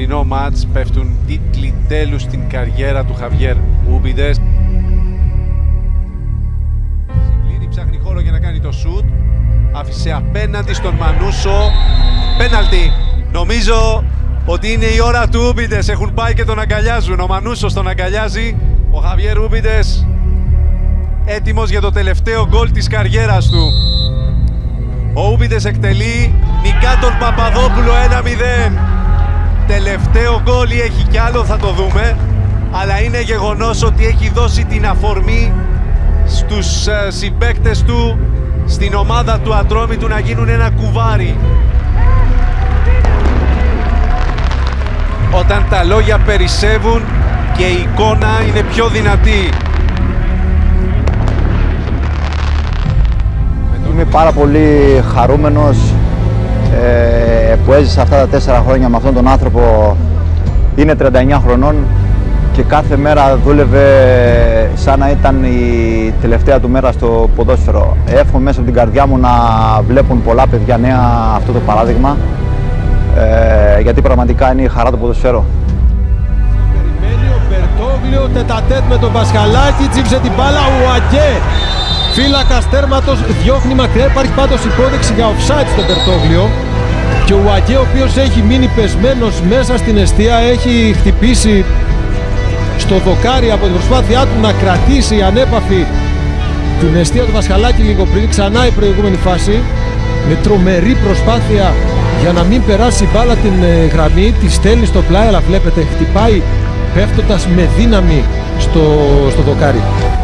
σημερινό μάτς πέφτουν τίτλοι τέλους στην καριέρα του Χαβιέρ Ούμπιντες. Συγκλίνει, ψάχνει χώρο για να κάνει το σουτ. Άφησε απέναντι στον Μανούσο. Πέναλτι. Νομίζω ότι είναι η ώρα του Ούμπιντες. Έχουν πάει και τον αγκαλιάζουν. Ο Μανούσος τον αγκαλιάζει. Ο Χαβιέρ Ούμπιντες έτοιμος για το τελευταίο γκολ της καριέρας του. Ο Ούμπιντες εκτελεί, νικά τον Παπαδόπουλο 1-0. Τελευταίο γκολ ή έχει κι άλλο, θα το δούμε. Αλλά είναι γεγονός ότι έχει δώσει την αφορμή στους συμπαίκτες του, στην ομάδα του Ατρόμητου, να γίνουν ένα κουβάρι. Όταν τα λόγια περισσεύουν και η εικόνα είναι πιο δυνατή. Είμαι πάρα πολύ χαρούμενος που έζησα αυτά τα 4 χρόνια με αυτόν τον άνθρωπο. Είναι 39 χρονών και κάθε μέρα δούλευε σαν να ήταν η τελευταία του μέρα στο ποδόσφαιρο. Εύχομαι μέσα από την καρδιά μου να βλέπουν πολλά παιδιά νέα αυτό το παράδειγμα, γιατί πραγματικά είναι η χαρά του ποδοσφαίρου. Περιμένει ο Μπερτόγλιο τετατέτ με τον Πασχαλάκη, τσίψε την μπάλα ο Αγκέ. Φύλακας τέρματος διώχνει μακριά, υπάρχει πάντως υπόδειξη για offside στον Μπερτόγλιο. Και ο Αγκέ, ο οποίος έχει μείνει πεσμένος μέσα στην εστία, έχει χτυπήσει στο δοκάρι από την προσπάθειά του να κρατήσει ανέπαφη την εστία του Πασχαλάκη λίγο πριν. Ξανά η προηγούμενη φάση με τρομερή προσπάθεια για να μην περάσει η μπάλα την γραμμή, τη στέλνει στο πλάι, αλλά βλέπετε χτυπάει πέφτοντας με δύναμη στο δοκάρι.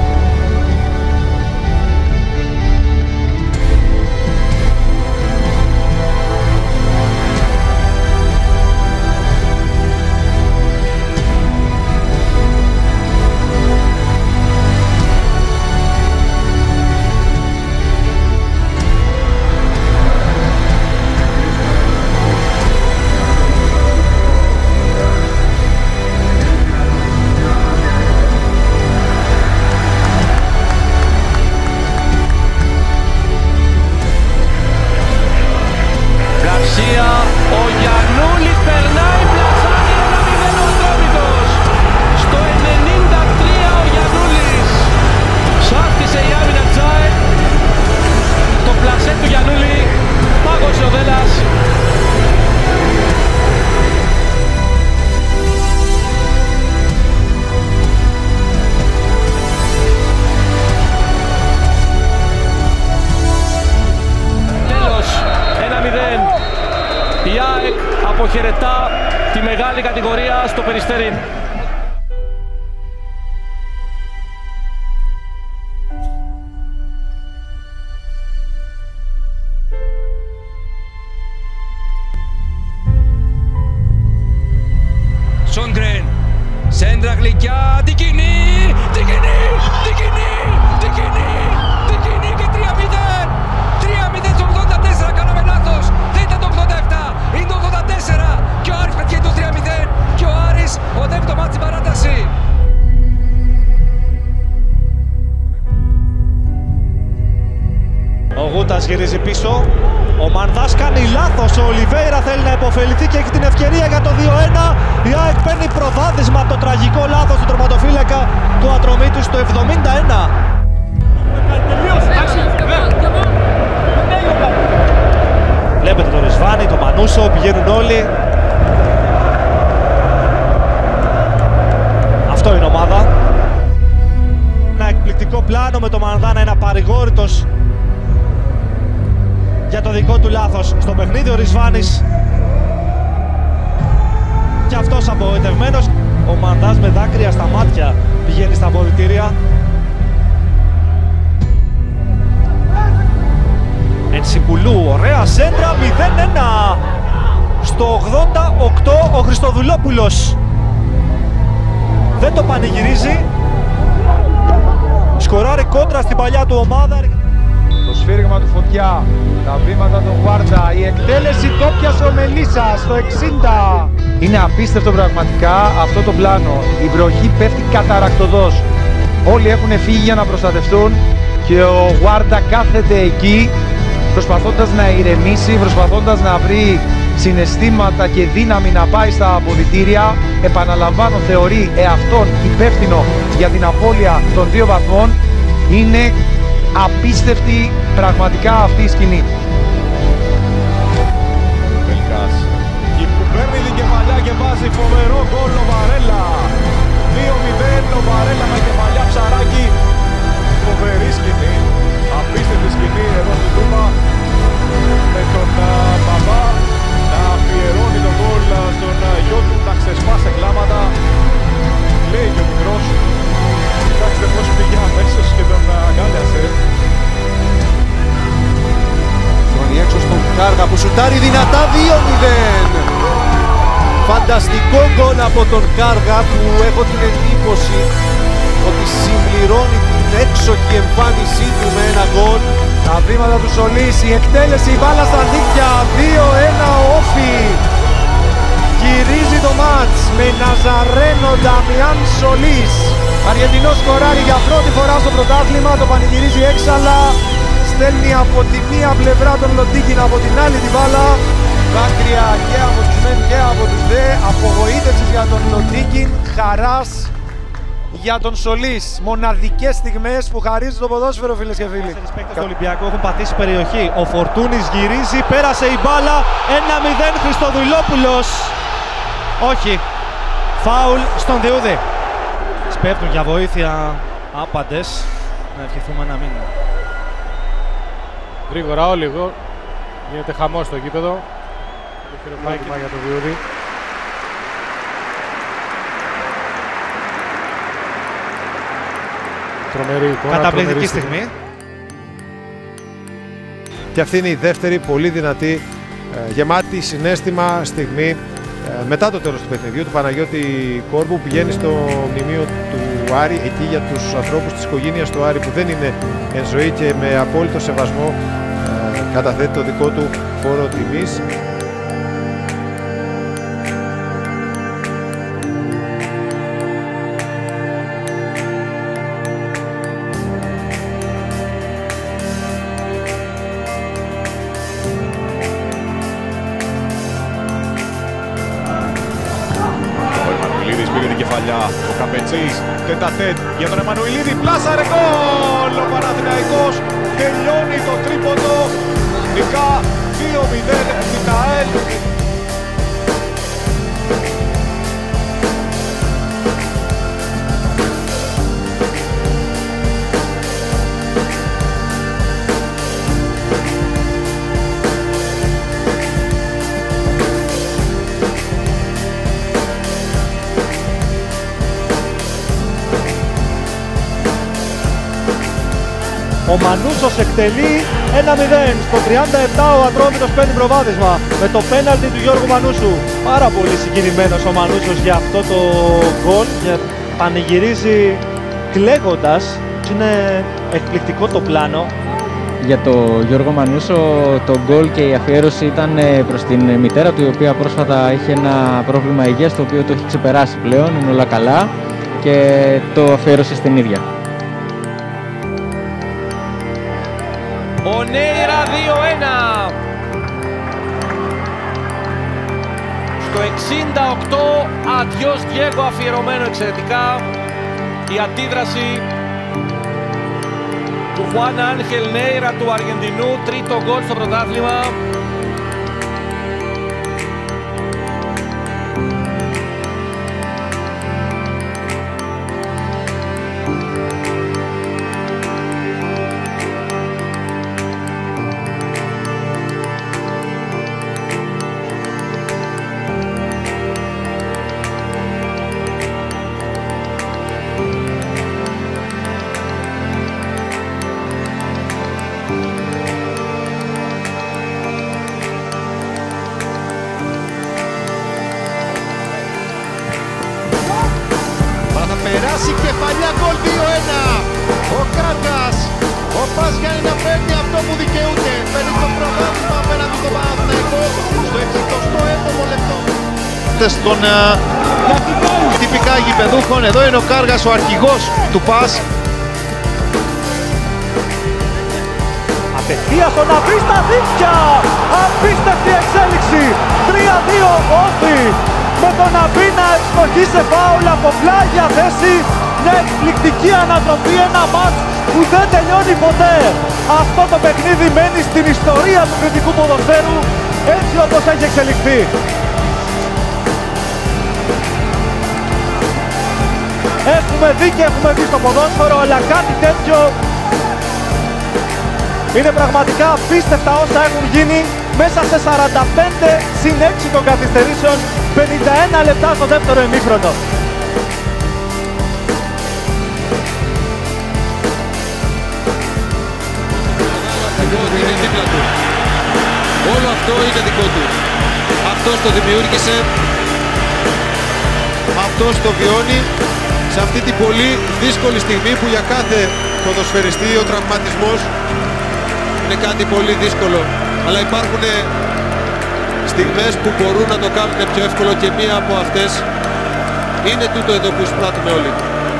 Ο Γιαννούλης περνάει, πλασάρει 1-0 ο Ατρόμητος. Στο 93 ο Γιαννούλης σάφτισε η άμυνα Τζάε. Το πλασέ του Γιαννούλη, πάγωσε ο Δέλλας. Τέλος, 1-0. Η ΑΕΚ αποχαιρετά τη μεγάλη κατηγορία στο Περιστέρι. Σόγκρεν, σέντρα γλυκιά, την κοινή, την κοινή, την κοινή, την κοινή, την κοινή και 3-0. 3-0 στο 84, κάναμε λάθος. Δεν ήταν το 87, είναι το 84 και ο Άρης πετυχαίνει το 3-0 και ο Άρης οδεύει το μάτι στην παράταση. Ο Γούτας γυρίζει πίσω, ο Μανδάς κάνει λάθος, ο Ολιβέιρα θέλει να υποφεληθεί και έχει την ευκαιρία για το 2-1. Η ΑΕΚ παίρνει προβάδισμα από το τραγικό λάθος του τερματοφύλακα του Ατρομήτου στο 71. Βλέπετε τον Ρισβάνη, τον Μανούσο, πηγαίνουν όλοι. Αυτό είναι ομάδα. Ένα εκπληκτικό πλάνο με τον Μανδά να είναι απαρηγόρητος για το δικό του λάθος στο παιχνίδι. Ο Ρισβάνης και αυτός απογοητευμένος. Ο Μανδάς με δάκρυα στα μάτια πηγαίνει στα αποδυτήρια. Ενσιπουλού, ωραία σέντρα, 0-1. Στο 88 ο Χριστοδουλόπουλος δεν το πανηγυρίζει. Σκοράρει κόντρα στην παλιά του ομάδα. Το σφύριγμα του Φωτιά, τα βήματα του Γουάρντα, η εκτέλεση το πιασε ο Μελίσσας στο 60. Είναι απίστευτο πραγματικά αυτό το πλάνο. Η βροχή πέφτει καταρακτωδώς. Όλοι έχουν φύγει για να προστατευτούν και ο Γουάρντα κάθεται εκεί προσπαθώντας να ηρεμήσει, προσπαθώντας να βρει συναισθήματα και δύναμη να πάει στα αποδυτήρια. Επαναλαμβάνω, θεωρεί εαυτόν υπεύθυνο για την απώλεια των 2 βαθμών. Είναι απίστευτη πραγματικά αυτή η σκηνή. Τελκάς, εκεί που παίρνει την κεφαλιά και βάζει φοβερό γκολ ο Βαρέλα. 2-0 ο Βαρέλα με κεφαλιά ψαράκι. Φοβερή σκηνή, απίστευτη σκηνή εδώ στην Τούμπα. Με τον μπαμπά να αφιερώνει τον γκολ στον γιο του, να ξεσπάσει κλάματα. Λέει και ο μικρός, κοιτάξτε πως πήγε αμέσως και τον αγκάλιασε. Στρώνει έξω στον Κάργα που σουτάρει δυνατά 2-0. Φανταστικό γκολ από τον Κάργα που έχω την εντύπωση ότι συμπληρώνει την έξοχη εμφάνισή του με ένα γκολ. Τα βήματα του Σολής, η εκτέλεση, η μπάλα στα δίκτυα, 2-1 όφι. Γυρίζει το μάτς με Ναζαρένο Νταμιάν Σολής. Αργεντινός σκοράρει για πρώτη φορά στο πρωτάθλημα, το πανηγυρίζει έξαλα. Στέλνει από τη μία πλευρά τον Λοντίκιν, από την άλλη την μπάλα. Δάκρυα και από τους μεν και από τους δε. Απογοήτευσης για τον Λοντίκιν, χαράς για τον Σολής. Μοναδικές στιγμές που χαρίζει το ποδόσφαιρο, φίλες και φίλοι. Οι παίκτες του Ολυμπιακού έχουν πατήσει περιοχή. Ο Φορτούνης γυρίζει, πέρασε η μπάλα. 1-0 Χριστοδουλόπουλος. Όχι. Φάουλ στον Διούδη. Σπέφτουν για βοήθεια άπαντες. Να ευχηθούμε να μην. Γρήγορα λίγο. Γίνεται χαμός στο γήπεδο. Χειροκρότημα για τον Διούδη. Τρομερή εικόνα. Καταπληκτική στιγμή. Και αυτή είναι η δεύτερη πολύ δυνατή, γεμάτη συναίσθημα στιγμή μετά το τέλος του παιχνιδιού του Παναγιώτη Κόρμπου, που πηγαίνει στο μνημείο του Άρη, εκεί για τους ανθρώπους της οικογένειας του Άρη που δεν είναι εν ζωή και με απόλυτο σεβασμό καταθέτει το δικό του φόρο τιμής. Πήρε την κεφαλιά ο Καπετσής, τέτα-τέτ για τον Εμμανουηλίδη, πλάσαρε γκολ! Ο Παναθηναϊκός τελειώνει το τρίποντο, νικά 2-0 στην ΑΕΛ. Ο Μανούσος εκτελεί 1-0. Στο 37 ο Ατρόμητος παίρνει προβάδισμα με το πέναλτι του Γιώργου Μανούσου. Πάρα πολύ συγκινημένος ο Μανούσος για αυτό το γκολ. Πανηγυρίζει κλαίγοντας. Είναι εκπληκτικό το πλάνο. Για το Γιώργο Μανούσο το γκολ και η αφιέρωση ήταν προς την μητέρα του, η οποία πρόσφατα είχε ένα πρόβλημα υγείας, το οποίο το έχει ξεπεράσει πλέον, είναι όλα καλά και το αφιέρωσε στην ίδια. Ο Νέιρα 2-1. Στο 68 Αντιός Διέγκο, αφιερωμένο εξαιρετικά. Η αντίδραση του Χουάν Άγχελ Νέιρα του Αργεντινού, τρίτο γκολ στο πρωτάθλημα. Περάσει κεφαλιά γκολ 2-1. Ο Κάργας, ο Πάσχαλης να παίρνει αυτό που δικαιούται. Παίρνει το προβάδισμα απέναντι στον Παναθηναϊκό στο 67ο λεπτό. Των τυπικά γηπεδούχων, εδώ είναι ο Κάργας, ο αρχηγός του ΠΑΣ. Τετία στον Ναμπή στα δίκτυα! Απίστευτη εξέλιξη! 3-2 Όφη! Με τον Ναμπή να ευστοχεί σε φάουλ από πλάγια θέση. Μια εκπληκτική ανατροπή, ένα μάτς που δεν τελειώνει ποτέ. Αυτό το παιχνίδι μένει στην ιστορία του κριτικού ποδοσφαίρου έτσι όπως έχει εξελιχθεί. Έχουμε δει και έχουμε δει στο ποδόσφαιρο, αλλά κάτι τέτοιο είναι πραγματικά απίστευτα όσα έχουν γίνει μέσα σε 45 συν 6 των καθυστερήσεων, 51 λεπτά στο δεύτερο ημίχρονο. Είναι δίπλα του. Όλο αυτό είναι δικό του. Αυτός το δημιούργησε, αυτός το βιώνει σε αυτή την πολύ δύσκολη στιγμή που για κάθε ποδοσφαιριστή ο τραυματισμός είναι κάτι πολύ δύσκολο. Αλλά υπάρχουν στιγμές που μπορούν να το κάνουν πιο εύκολο και μία από αυτές είναι τούτο εδώ που εισπράττουμε όλοι.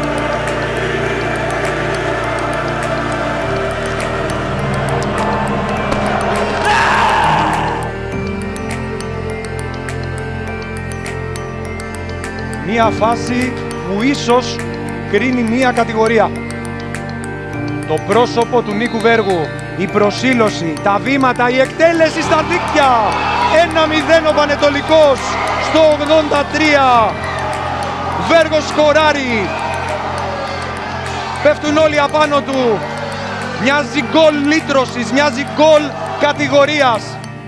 Μία φάση που ίσως κρίνει μία κατηγορία. Το πρόσωπο του Νίκου Βέργου, η προσήλωση, τα βήματα, η εκτέλεση στα δίκτυα. 1-0 ο Πανετολικός στο 83. Βέργος σκοράρει. Πέφτουν όλοι απάνω του. Μοιάζει γκολ λύτρωσης, μοιάζει γκολ κατηγορίας.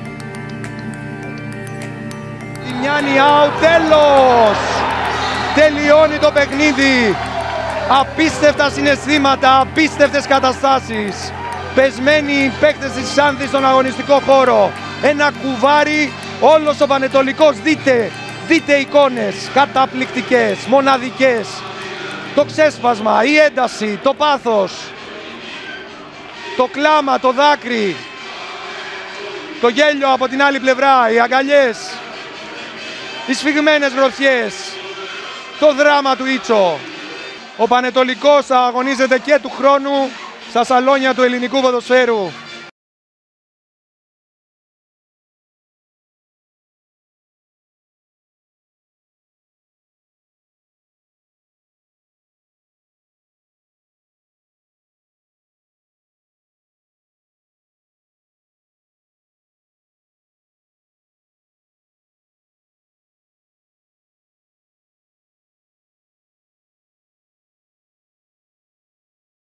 Τιμιάνι out, τέλος! Τελειώνει το παιχνίδι. Απίστευτα συναισθήματα, απίστευτες καταστάσεις. Πεσμένοι οι παίκτες της Ξάνθης στον αγωνιστικό χώρο. Ένα κουβάρι, όλος ο Πανετολικός. Δείτε εικόνες καταπληκτικές, μοναδικές. Το ξέσπασμα, η ένταση, το πάθος. Το κλάμα, το δάκρυ. Το γέλιο από την άλλη πλευρά, οι αγκαλιές. Οι σφιγμένες γροθιές. Το δράμα του Ιτσο. Ο Πανετολικός αγωνίζεται και του χρόνου στα σαλόνια του ελληνικού ποδοσφαίρου.